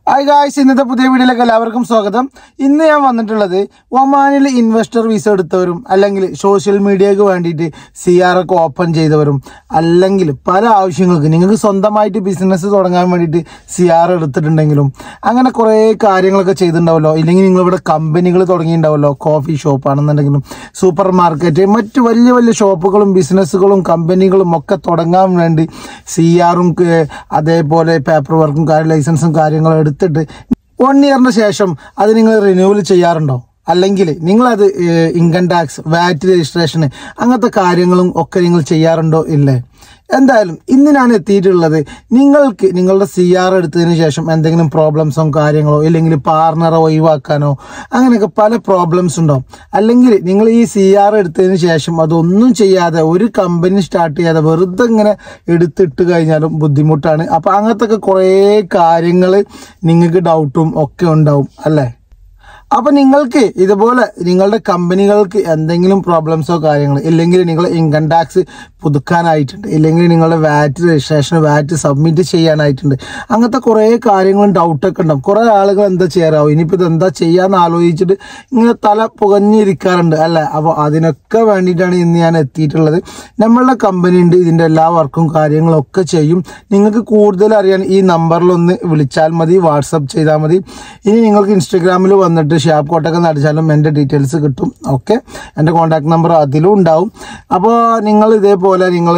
Hi guys, ഇന്നത്തെ പുതിയ വീഡിയോയിലേക്ക് എല്ലാവർക്കും സ്വാഗതം. ഇന്ന് ഞാൻ വന്നിട്ടുള്ളത് ഒമാനിൽ ഇൻവെസ്റ്റർ വിസ എടുത്തവരും അല്ലെങ്കിൽ സോഷ്യൽ മീഡിയക്ക് വേണ്ടിയിട്ട് CR ഒക്കെ ഓപ്പൺ ചെയ്തവരും അല്ലെങ്കിൽ പല ആവശ്യങ്ങൾക്ക് നിങ്ങൾക്ക് സ്വന്തമായിട്ട് ബിസിനസ് തുടങ്ങാൻ വേണ്ടിയിട്ട് CR എടുത്തിട്ടുണ്ടെങ്കിലും അങ്ങനെ കുറേ കാര്യങ്ങളൊക്കെ ചെയ്തിട്ടുണ്ടാവല്ലോ. ഇല്ലെങ്കിൽ നിങ്ങളിവിടെ കമ്പനികൾ തുടങ്ങിയിട്ടുണ്ടാവല്ലോ. കോഫി ഷോപ്പ് ആണെന്നുണ്ടെങ്കിലും സൂപ്പർ മാർക്കറ്റ്, മറ്റ് വലിയ വലിയ ഷോപ്പുകളും ബിസിനസ്സുകളും കമ്പനികളും ഒക്കെ തുടങ്ങാൻ വേണ്ടി CRും അതേപോലെ പേപ്പർ വർക്കും ലൈസൻസും കാര്യങ്ങളും എടുത്തിട്ട് 1 ഇയറിന് ശേഷം അത് നിങ്ങൾ റിന്യൂവൽ ചെയ്യാറുണ്ടോ? അല്ലെങ്കിൽ നിങ്ങളത് ഇൻകം ടാക്സ്, വാറ്റ് രജിസ്ട്രേഷന് അങ്ങനത്തെ കാര്യങ്ങളും ഒക്കെ നിങ്ങൾ ചെയ്യാറുണ്ടോ? ഇല്ലേ? എന്തായാലും ഇന്ന് ഞാൻ എത്തിയിട്ടുള്ളത് നിങ്ങൾക്ക് നിങ്ങളുടെ CR എടുത്തതിന് ശേഷം എന്തെങ്കിലും പ്രോബ്ലംസോ കാര്യങ്ങളോ ഇല്ലെങ്കിൽ പാർട്ണറെ ഒഴിവാക്കാനോ അങ്ങനെയൊക്കെ പല പ്രോബ്ലംസ് ഉണ്ടാവും. അല്ലെങ്കിൽ നിങ്ങൾ ഈ CR എടുത്തതിന് ശേഷം അതൊന്നും ചെയ്യാതെ ഒരു കമ്പനി സ്റ്റാർട്ട് ചെയ്യാതെ വെറുതെ ഇങ്ങനെ എടുത്തിട്ട് കഴിഞ്ഞാലും ബുദ്ധിമുട്ടാണ്. അപ്പോൾ അങ്ങനത്തെ ഒക്കെ കുറേ കാര്യങ്ങൾ നിങ്ങൾക്ക് ഡൗട്ടും ഒക്കെ ഉണ്ടാവും അല്ലേ? അപ്പൊ നിങ്ങൾക്ക് ഇതുപോലെ നിങ്ങളുടെ കമ്പനികൾക്ക് എന്തെങ്കിലും പ്രോബ്ലംസോ കാര്യങ്ങൾ ഇല്ലെങ്കിൽ നിങ്ങൾ ഇൻകം ടാക്സ് പുതുക്കാനായിട്ടുണ്ട്, ഇല്ലെങ്കിൽ നിങ്ങളുടെ വാറ്റ് രജിസ്ട്രേഷൻ, വാറ്റ് സബ്മിറ്റ് ചെയ്യാനായിട്ടുണ്ട്, അങ്ങനത്തെ കുറേ കാര്യങ്ങളും ഡൗട്ടൊക്കെ ഉണ്ടാവും. കുറേ ആളുകൾ എന്താ ചെയ്യാറാവും, ഇനിയിപ്പോൾ ഇതെന്താ ചെയ്യാന്ന് ആലോചിച്ചിട്ട് ഇങ്ങനെ തല പുകഞ്ഞിരിക്കാറുണ്ട് അല്ലേ? അപ്പോൾ അതിനൊക്കെ വേണ്ടിയിട്ടാണ് ഇന്ന് ഞാൻ എത്തിയിട്ടുള്ളത്. നമ്മളുടെ കമ്പനി ഉണ്ട്, ഇതിൻ്റെ എല്ലാ വർക്കും കാര്യങ്ങളൊക്കെ ചെയ്യും. നിങ്ങൾക്ക് കൂടുതൽ അറിയാൻ ഈ നമ്പറിലൊന്ന് വിളിച്ചാൽ മതി, വാട്സപ്പ് ചെയ്താൽ മതി. ഇനി നിങ്ങൾക്ക് ഇൻസ്റ്റഗ്രാമിൽ വന്നിട്ട് ഷാപ്പ് കോട്ടൊക്കെ നടിച്ചാലും എൻ്റെ ഡീറ്റെയിൽസ് കിട്ടും. ഓക്കെ, എൻ്റെ കോൺടാക്ട് നമ്പർ അതിലും ഉണ്ടാവും. അപ്പോൾ നിങ്ങൾ ഇതേപോലെ നിങ്ങൾ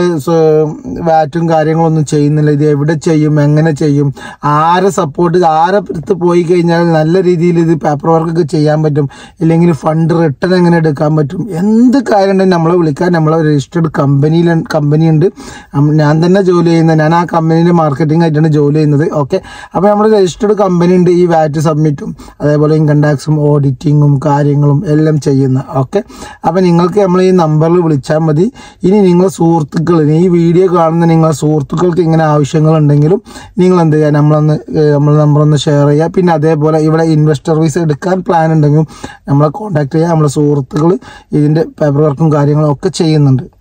വാറ്റും കാര്യങ്ങളൊന്നും ചെയ്യുന്നില്ല, ഇത് എവിടെ ചെയ്യും, എങ്ങനെ ചെയ്യും, ആരെ സപ്പോർട്ട്, ആരെ അടുത്ത് പോയി കഴിഞ്ഞാൽ നല്ല രീതിയിൽ ഇത് പേപ്പർ വർക്കൊക്കെ ചെയ്യാൻ പറ്റും, ഇല്ലെങ്കിൽ ഫണ്ട് റിട്ടേൺ എങ്ങനെ എടുക്കാൻ പറ്റും, എന്ത് കാര്യം ഉണ്ടെങ്കിൽ നമ്മളെ വിളിക്കാൻ. നമ്മളെ രജിസ്റ്റേർഡ് കമ്പനി ഉണ്ട്, ഞാൻ തന്നെ ജോലി ചെയ്യുന്നത്, ഞാൻ ആ കമ്പനിയുടെ മാർക്കറ്റിംഗ് ആയിട്ടാണ് ജോലി ചെയ്യുന്നത്. ഓക്കെ, അപ്പോൾ നമ്മൾ രജിസ്റ്റേർഡ് കമ്പനി ഉണ്ട്, ഈ വാറ്റ് സബ്മിറ്റും അതേപോലെ ഇൻകം ടാക്സും ഓഡിറ്റിങ്ങും കാര്യങ്ങളും എല്ലാം ചെയ്യുന്ന. ഓക്കെ, അപ്പം നിങ്ങൾക്ക് നമ്മൾ ഈ നമ്പറിൽ വിളിച്ചാൽ മതി. ഇനി നിങ്ങളെ സുഹൃത്തുക്കളിന് ഈ വീഡിയോ കാണുന്ന നിങ്ങളെ സുഹൃത്തുക്കൾക്ക് ഇങ്ങനെ ആവശ്യങ്ങളുണ്ടെങ്കിലും നിങ്ങൾ എന്ത് ചെയ്യുക, നമ്മളെ നമ്പറൊന്ന് ഷെയർ ചെയ്യുക. പിന്നെ അതേപോലെ ഇവിടെ ഇൻവെസ്റ്റർ വിസ എടുക്കാൻ പ്ലാൻ ഉണ്ടെങ്കിലും നമ്മളെ കോൺടാക്ട് ചെയ്യുക. നമ്മളെ സുഹൃത്തുക്കൾ ഇതിൻ്റെ പേപ്പർ വർക്കും കാര്യങ്ങളും ഒക്കെ ചെയ്യുന്നുണ്ട്.